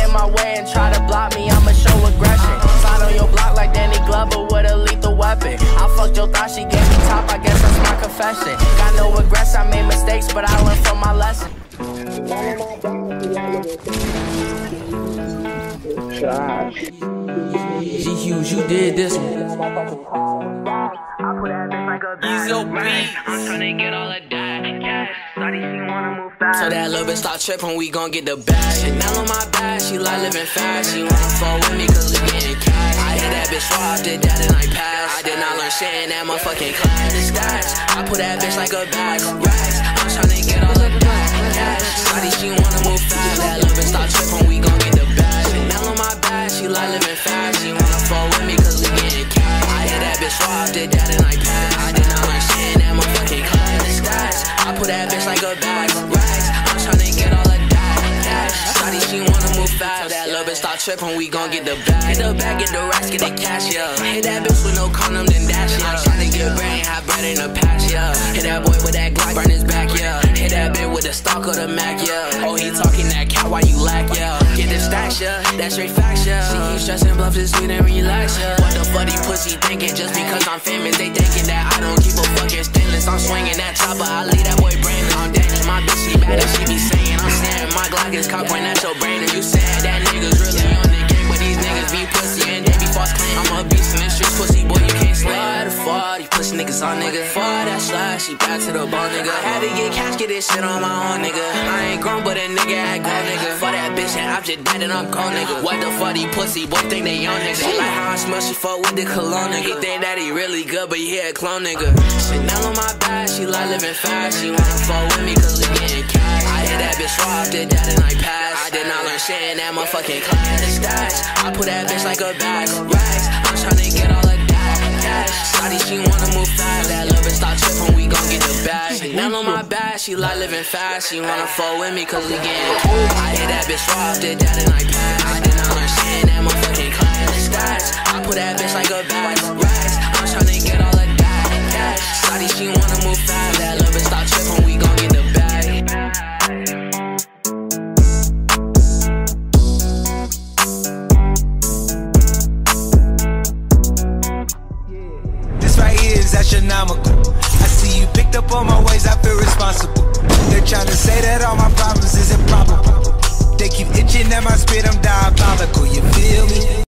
in my way and try to block me, I'ma show aggression. Slide on your block like Danny Glover with a lethal weapon. I fucked your thought, she gave me top, I guess that's my confession. Got no regrets, I made mistakes, but I learned from my lesson. G-Hughes, you did this one. Ease your beats. I'm tryna get all of that cash. Shawty, she wanna move fast. So that little bitch start trippin', we gon' get the bag. Chanel on my back, she like living fast. She wanna fall with me cause we getting cash. I hit that bitch raw, did that and I passed. I did not learn shit in that motherfucking class. The stats, I put that bitch like a bag. Racks, I'm tryna get all of that cash. Shawty, she wanna move fast. That little bitch start trippin', we gon' get the bag. Chanel on my back, she like living fast. She wanna fall with me cause we getting cash. I hit that bitch raw, did that and I passed. I did not learn shit in that motherfucking class. The stats, I put that bitch like a bag. Racks, I'm tryna get all of that cash. Shawty, she wanna move fast. So that little bitch start trippin', we gon' get the bag. Get the bag, get the racks, get the cash, yeah. Hit that bitch with no condom, then dash, yeah. Tryna get brain, have bread in the past, yeah. Hit that boy with that Glock, burn his back, yeah. Hit that bitch with the stock of the Mac, yeah. Oh, he talking that cat, why you lack, yeah. Get the stacks, yeah, that's straight facts, yeah. She keep stressing, bluff this sweet and relax, yeah. What the fuck these pussy thinking? Just because I'm famous, they thinking that I don't keep a fucking stainless. I'm swinging that chopper, I leave that boy brainless. I'm Danny, my bitch, she bad and she be saying, I'm saying my Glock is cock point at your brain. And you said that niggas really on the game, but these niggas be pussy and they be false claim. I'm a beast in the streets, pussy boy, you can't slay. These pussy niggas on nigga. For that slide, she back to the bone, nigga. Had to get cash, get this shit on my own, nigga. I ain't grown, but a nigga act grown, nigga. For that bitch and I'm just dead and I'm cold, nigga. What the fuck, these pussy boy think they young, nigga. She like how I smell, she fuck with the cologne, nigga. He think that he really good, but he a clone, nigga. Chanel on my back, she like living fast. She wanna fuck with me cause we getting cash. I hit that bitch raw, did that and I passed. I did not learn shit in that motherfucking class. The stats, I put that bitch like a bag. Racks, I'm tryna get all of that cash. Shawty, she wanna move fast. That little bitch start trippin', we gon' get the bag. Chanel on my back, she like living fast. She wanna fall with me cause we getting cash. I hit that bitch raw, did that and I passed. I did not learn shit in that motherfucking class. The stats, I put that bitch like a bag. Racks, I'm tryna get all of that cash. Shawty, she wanna move fast. That little bitch start trippin', we gon' get the bag. Astronomical. I see you picked up on my ways, I feel responsible. They're trying to say that all my problems is improbable. They keep itching at my spirit, I'm diabolical, you feel me?